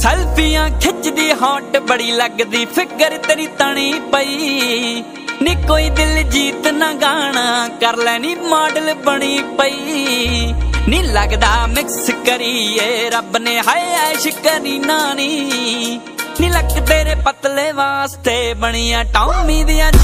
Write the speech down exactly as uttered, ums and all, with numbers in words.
ਸੈਲਫੀਆਂ ਖਿੱਚਦੀ ਹੌਟ ਬੜੀ ਲੱਗਦੀ ਫਿਕਰ ਤੇਰੀ ਤਣੀ ਪਈ ਨੀ ਕੋਈ ਦਿਲ ਜੀਤ ਨਾ ਗਾਣਾ ਕਰ ਲੈਣੀ ਮਾਡਲ ਬਣੀ ਪਈ ਨੀ ਲੱਗਦਾ ਮਿਕਸ ਕਰੀਏ ਰੱਬ ਨੇ ਹਾਏ ਐਸ਼ ਕਰੀ ਨਾਨੀ ਨੀ ਲੱਕ ਤੇਰੇ ਪਤਲੇ ਵਾਸਤੇ ਬਣੀਆਂ ਟੌਮੀ ਦੀਆਂ